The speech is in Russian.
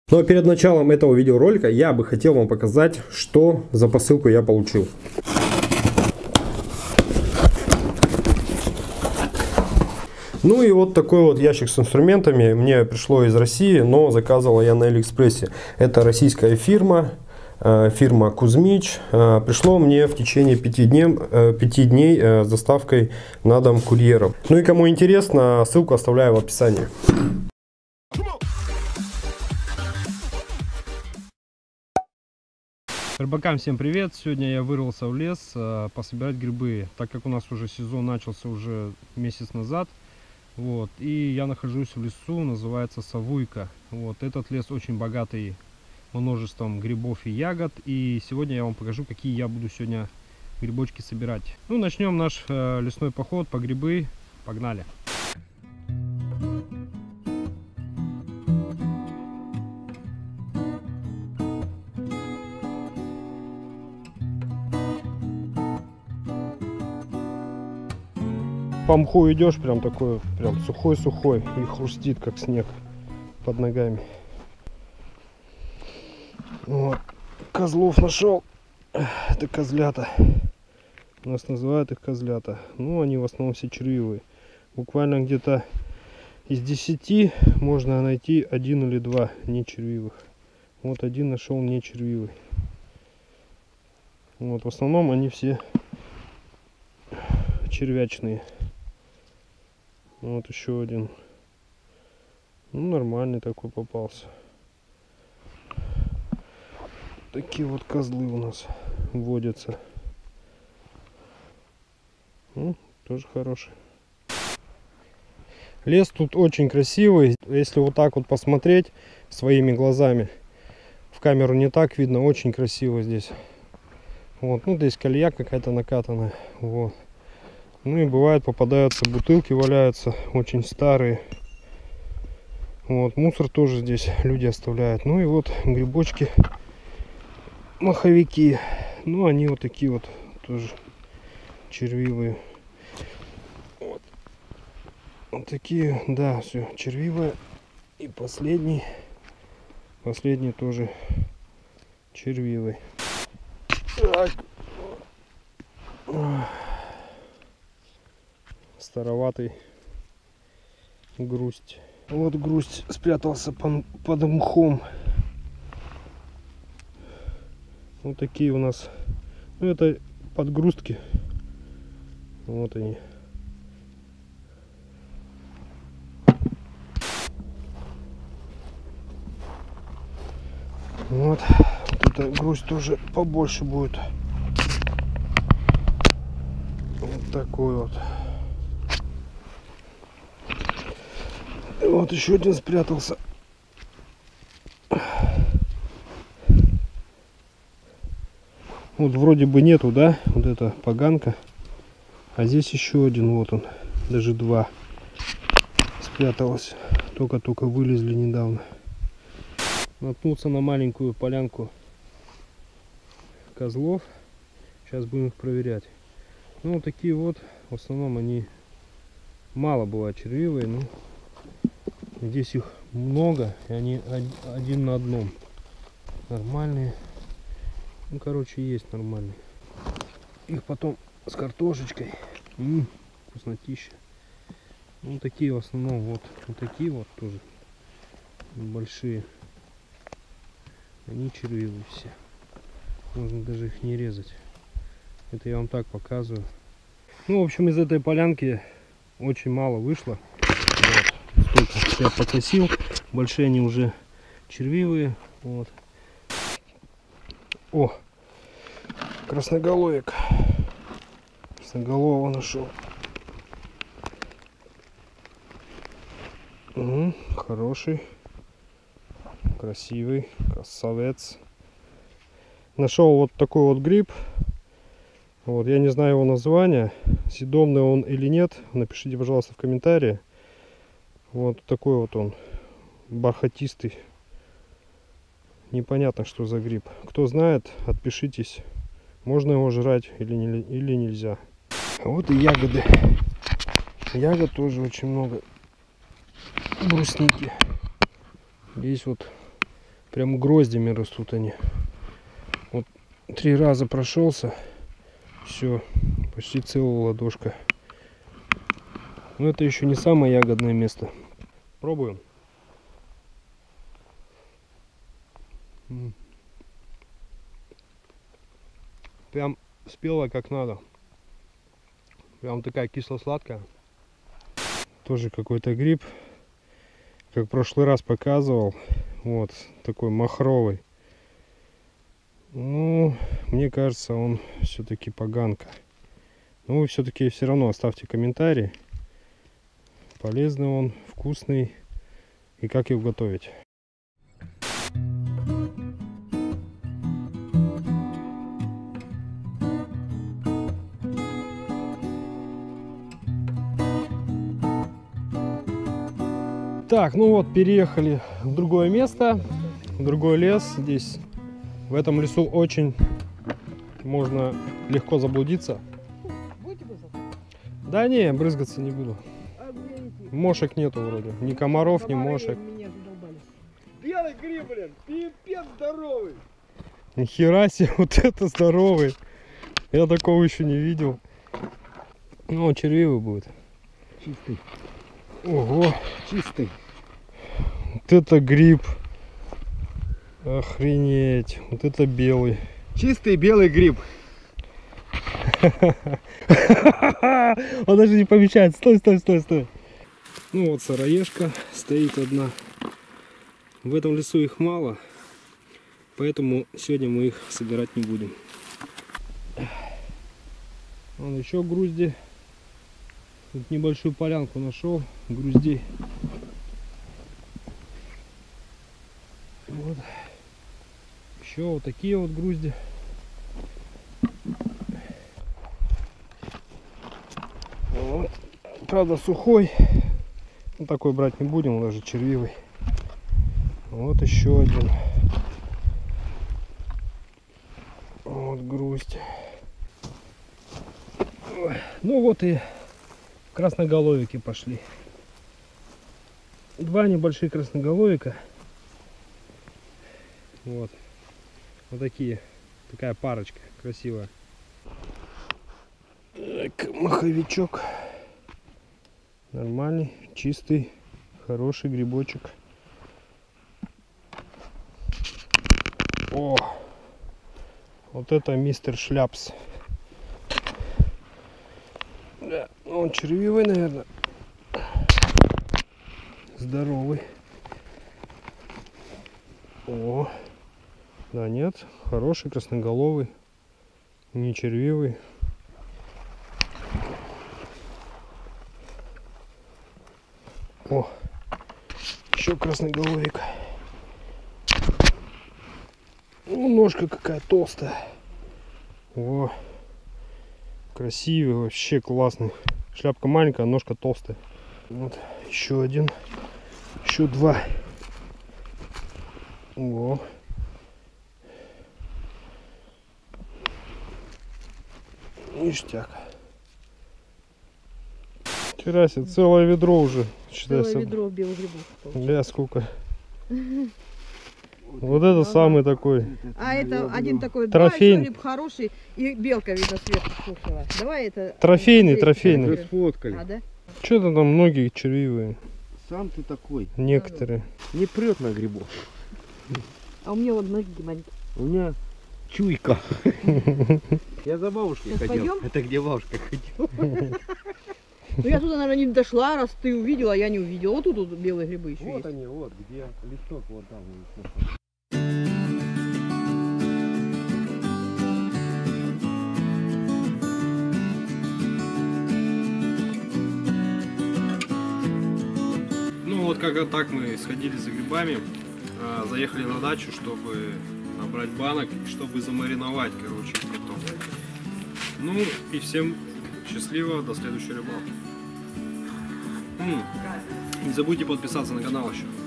Ну а перед началом этого видеоролика я бы хотел вам показать, что за посылку я получил. Ну и вот такой вот ящик с инструментами мне пришло из России, но заказывал я на Алиэкспрессе. Это российская фирма, фирма Кузьмич. Пришло мне в течение 5 дней с доставкой на дом курьером. Ну и кому интересно, ссылку оставляю в описании. Рыбакам всем привет! Сегодня я вырвался в лес пособирать грибы, так как у нас уже сезон начался уже месяц назад. Вот, и я нахожусь в лесу, называется Савуйка. Вот, этот лес очень богатый множеством грибов и ягод. И сегодня я вам покажу, какие я буду сегодня грибочки собирать. Ну, начнем наш лесной поход по грибы. Погнали! По мху идешь, прям такой, прям сухой-сухой, и хрустит, как снег под ногами. Вот, козлов нашел. Это козлята. У нас называют их козлята. Ну, они в основном все червивые. Буквально где-то из 10 можно найти 1 или 2 не червивых. Вот один нашел не червивый. Вот, в основном они все червячные. Вот еще один. Ну, нормальный такой попался. Такие вот козлы у нас водятся. Ну, тоже хороший. Лес тут очень красивый. Если вот так вот посмотреть своими глазами, в камеру не так видно, очень красиво здесь. Вот, ну, здесь колея какая-то накатанная. Вот. Ну и бывает попадаются бутылки, валяются очень старые. Вот, мусор тоже здесь люди оставляют. Ну и вот грибочки, маховики. Ну, они вот такие вот тоже червивые. Вот, вот такие, да, все червивые. И последний тоже червивый. Так. Староватый грусть. Вот грусть спрятался под мхом. Вот такие у нас. Ну, это подгрустки. Вот они. Вот эта грусть тоже побольше будет. Вот такой вот. Вот еще один спрятался. Вот вроде бы нету, да, вот эта поганка. А здесь еще один, вот он, даже 2 спряталось. Только вылезли недавно. Наткнулся на маленькую полянку козлов. Сейчас будем их проверять. Ну, вот такие вот, в основном они мало бывают червивые, но здесь их много, и они один на одном. Нормальные. Ну, короче, есть нормальные. Их потом с картошечкой. Вкуснотища. Ну, такие в основном вот такие вот тоже большие. Они червивые все. Можно даже их не резать. Это я вам так показываю. Ну, в общем, из этой полянки очень мало вышло. Вот. Столько я покосил. Большие они уже червивые. Вот. О! Красноголовик. Красноголового нашел. Хороший. Красивый. Красавец. Нашел вот такой вот гриб. Вот, я не знаю его название. Съедобный он или нет. Напишите, пожалуйста, в комментарии. Вот такой вот он. Бархатистый. Непонятно, что за гриб. Кто знает, отпишитесь. Можно его жрать или нельзя. Вот и ягоды. Ягод тоже очень много. Брусники. Здесь вот Прям гроздями растут они. Вот 3 раза прошелся. Все, почти целая ладошка. Но это еще не самое ягодное место. Пробуем. Прям спелая как надо. Прям такая кисло-сладкая. Тоже какой-то гриб. Как в прошлый раз показывал. Вот такой махровый. Ну, мне кажется, он все-таки поганка. Но вы все-таки все равно оставьте комментарий. Полезный он, вкусный. И как его готовить. Так, ну вот, переехали в другое место, в другой лес. Здесь, в этом лесу, очень можно легко заблудиться. Будете брызгаться? Да не, брызгаться не буду. А где идти? Мошек нету вроде. Ни комаров, ни Комары мошек. меня задолбали. Белый гриб, блин, пипец здоровый. Нихера себе, вот это здоровый. Я такого еще не видел. Ну, червивый будет. Чистый, Ого, чистый. вот это гриб. Охренеть. Вот это белый. Чистый белый гриб. Он даже не помещается. Стой, стой, стой, стой. Ну вот сыроежка стоит одна. В этом лесу их мало, поэтому сегодня мы их собирать не будем. Вон еще грузди. Тут небольшую полянку нашел груздей. Вот. Еще вот такие вот грузди. Вот. Правда сухой. Ну, такой брать не будем, даже червивый. Вот еще один. Вот грусть. Ой. Ну вот и красноголовики пошли. 2 небольших красноголовика. Вот. Вот такие. Такая парочка красивая. Так, маховичок. Нормальный, чистый, хороший грибочек. О! Вот это мистер Шляпс. Да, он червивый, наверное. Здоровый. О! Да нет, хороший, красноголовый. Не червивый. О! Еще красноголовик. Ну, ножка какая толстая. О! Красивый, вообще классный. Шляпка маленькая, а ножка толстая. Вот, еще один. Еще 2. О! Ништяк. Вчера себе целое ведро уже. Считай, Целое ведро белых грибов. Бля, сколько. Вот это самый такой. А это один такой Трофейный. гриб хороший, и белка, видно, сверху кушала. Давай это... Трофейный, Андрей, трофейный. Вы сфоткали. А, да? Что-то там многие червивые. Сам ты такой. Некоторые. Не прет на грибов. А у меня вот ноги маленькие. У меня чуйка. Я за бабушкой Сейчас ходил. пойдем? Это где бабушка ходила? Ну я туда, наверное, не дошла, раз ты увидела, а я не увидела. Вот тут белые грибы еще Вот есть. они, вот где листок, вот там. Ну вот как-то так мы сходили за грибами. Заехали на дачу, чтобы набрать банок и чтобы замариновать, короче, потом. Ну и всем счастливо, до следующей рыбалки. Не забудьте подписаться на канал еще.